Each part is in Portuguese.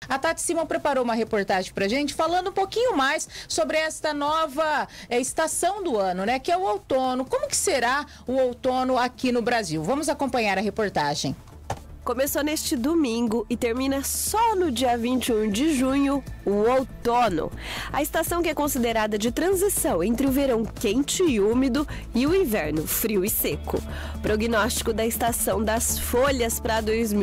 A Tati Simão preparou uma reportagem pra gente falando um pouquinho mais sobre esta nova estação do ano, né? Que é o outono. Como que será o outono aqui no Brasil? Vamos acompanhar a reportagem. Começou neste domingo e termina só no dia 21 de junho, o outono. A estação que é considerada de transição entre o verão quente e úmido e o inverno frio e seco. O prognóstico da estação das folhas para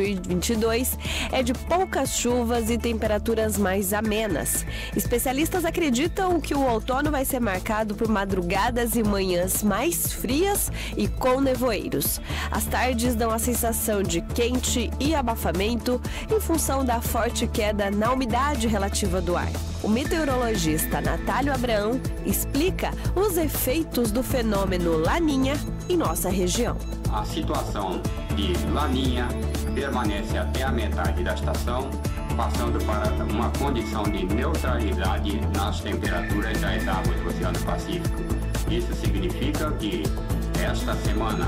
2022 é de poucas chuvas e temperaturas mais amenas. Especialistas acreditam que o outono vai ser marcado por madrugadas e manhãs mais frias e com nevoeiros. As tardes dão a sensação de quente e abafamento em função da forte queda na umidade relativa do ar. O meteorologista Natálio Abraão explica os efeitos do fenômeno Laninha em nossa região. A situação de Laninha permanece até a metade da estação, passando para uma condição de neutralidade nas temperaturas das águas do Oceano Pacífico. Isso significa que esta semana,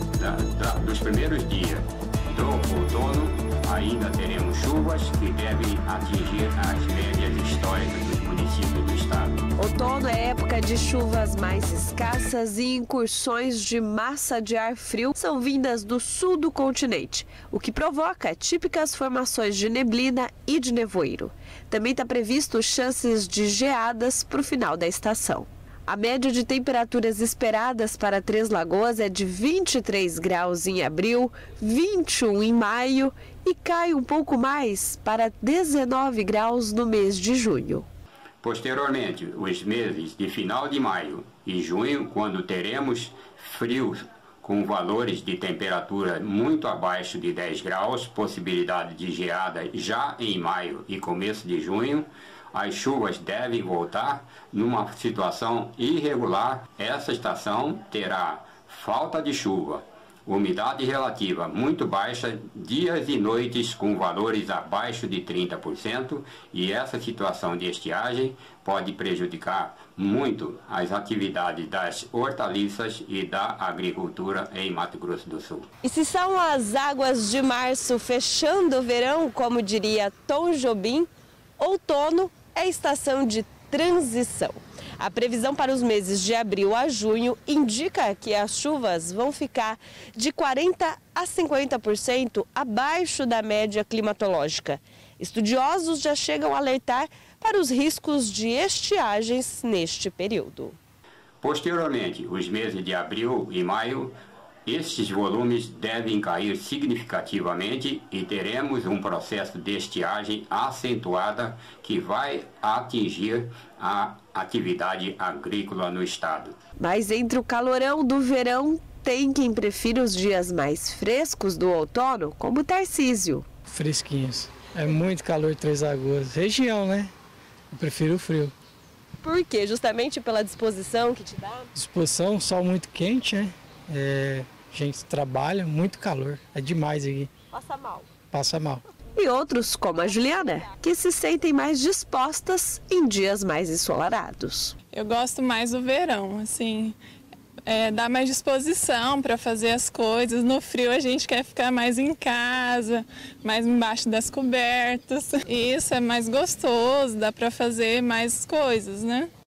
dos primeiros dias do outono, ainda teremos chuvas que devem atingir as médias históricas dos municípios do estado. Outono é época de chuvas mais escassas e incursões de massa de ar frio são vindas do sul do continente, o que provoca típicas formações de neblina e de nevoeiro. Também está previsto chances de geadas para o final da estação. A média de temperaturas esperadas para Três Lagoas é de 23 graus em abril, 21 em maio e cai um pouco mais para 19 graus no mês de junho. Posteriormente, os meses de final de maio e junho, quando teremos frios com valores de temperatura muito abaixo de 10 graus, possibilidade de geada já em maio e começo de junho, as chuvas devem voltar numa situação irregular. Essa estação terá falta de chuva, umidade relativa muito baixa, dias e noites com valores abaixo de 30%, e essa situação de estiagem pode prejudicar muito as atividades das hortaliças e da agricultura em Mato Grosso do Sul. E se são as águas de março fechando o verão, como diria Tom Jobim, outono é estação de transição. A previsão para os meses de abril a junho indica que as chuvas vão ficar de 40% a 50% abaixo da média climatológica. Estudiosos já chegam a alertar para os riscos de estiagens neste período. Posteriormente, os meses de abril e maio, estes volumes devem cair significativamente e teremos um processo de estiagem acentuada que vai atingir a atividade agrícola no estado. Mas entre o calorão do verão, tem quem prefira os dias mais frescos do outono, como Tarcísio. Fresquinhos. É muito calor Três Lagoas. Região, né? Eu prefiro o frio. Por quê? Justamente pela disposição que te dá? Disposição, sol muito quente, né? A gente trabalha, muito calor. É demais aqui. Passa mal. Passa mal. E outros, como a Juliana, que se sentem mais dispostas em dias mais ensolarados. Eu gosto mais do verão, assim, dá mais disposição para fazer as coisas. No frio a gente quer ficar mais em casa, mais embaixo das cobertas. E isso é mais gostoso, dá para fazer mais coisas, né?